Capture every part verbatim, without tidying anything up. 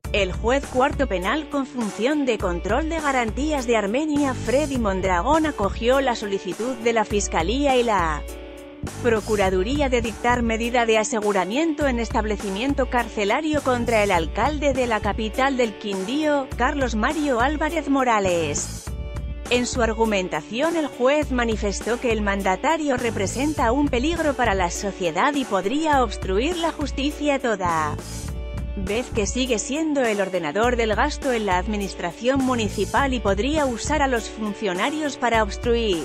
El juez cuarto penal con función de control de garantías de Armenia, Freddy Mondragón, acogió la solicitud de la Fiscalía y la Procuraduría de dictar medida de aseguramiento en establecimiento carcelario contra el alcalde de la capital del Quindío, Carlos Mario Álvarez Morales. En su argumentación, el juez manifestó que el mandatario representa un peligro para la sociedad y podría obstruir la justicia toda vez que sigue siendo el ordenador del gasto en la administración municipal y podría usar a los funcionarios para obstruir.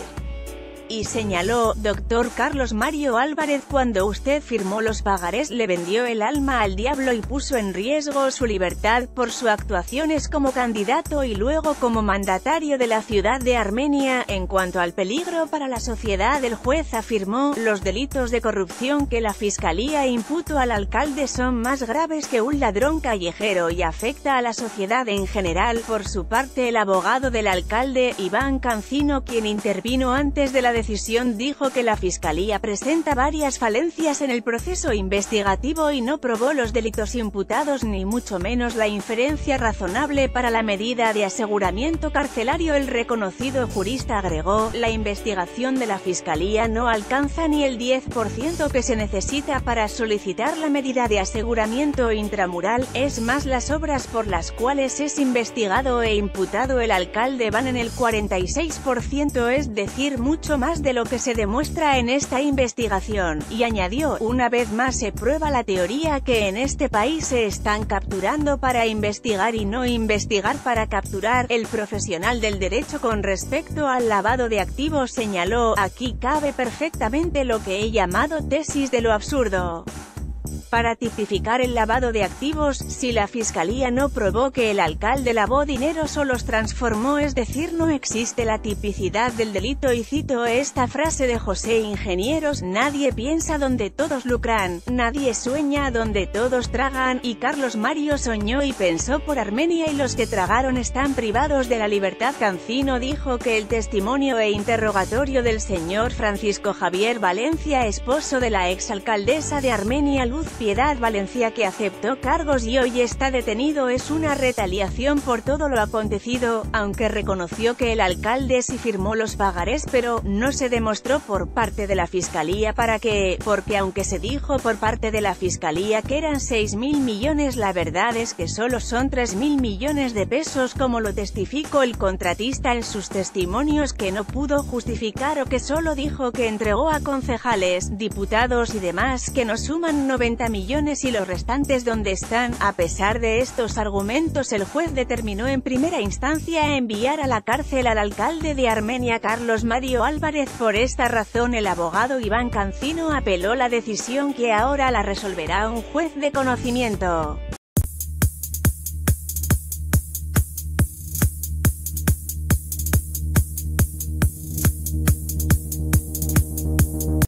Y señaló: doctor Carlos Mario Álvarez, cuando usted firmó los pagarés le vendió el alma al diablo y puso en riesgo su libertad por sus actuaciones como candidato y luego como mandatario de la ciudad de Armenia. En cuanto al peligro para la sociedad, el juez afirmó: los delitos de corrupción que la Fiscalía imputó al alcalde son más graves que un ladrón callejero y afecta a la sociedad en general. Por su parte, el abogado del alcalde, Iván Cancino, quien intervino antes de la decisión, dijo que la Fiscalía presenta varias falencias en el proceso investigativo y no probó los delitos imputados ni mucho menos la inferencia razonable para la medida de aseguramiento carcelario. El reconocido jurista agregó: la investigación de la Fiscalía no alcanza ni el diez por ciento que se necesita para solicitar la medida de aseguramiento intramural, es más, las obras por las cuales es investigado e imputado el alcalde van en el cuarenta y seis por ciento, es decir, mucho más de lo que se demuestra en esta investigación, y añadió: una vez más se prueba la teoría que en este país se están capturando para investigar y no investigar para capturar. El profesional del derecho, con respecto al lavado de activos, señaló: aquí cabe perfectamente lo que he llamado tesis de lo absurdo. Para tipificar el lavado de activos, si la Fiscalía no probó que el alcalde lavó dineros o los transformó, es decir, no existe la tipicidad del delito. Y cito esta frase de José Ingenieros: nadie piensa donde todos lucran, nadie sueña donde todos tragan, y Carlos Mario soñó y pensó por Armenia y los que tragaron están privados de la libertad. Cancino dijo que el testimonio e interrogatorio del señor Francisco Javier Valencia, esposo de la exalcaldesa de Armenia Luz Piedad Valencia, que aceptó cargos y hoy está detenido, es una retaliación por todo lo acontecido, aunque reconoció que el alcalde sí firmó los pagarés, pero no se demostró por parte de la Fiscalía para qué, porque aunque se dijo por parte de la Fiscalía que eran seis mil millones, la verdad es que solo son tres mil millones de pesos, como lo testificó el contratista en sus testimonios, que no pudo justificar o que solo dijo que entregó a concejales, diputados y demás, que no suman noventa millones, y los restantes dónde están. A pesar de estos argumentos, el juez determinó en primera instancia enviar a la cárcel al alcalde de Armenia, Carlos Mario Álvarez. Por esta razón, el abogado Iván Cancino apeló la decisión, que ahora la resolverá un juez de conocimiento.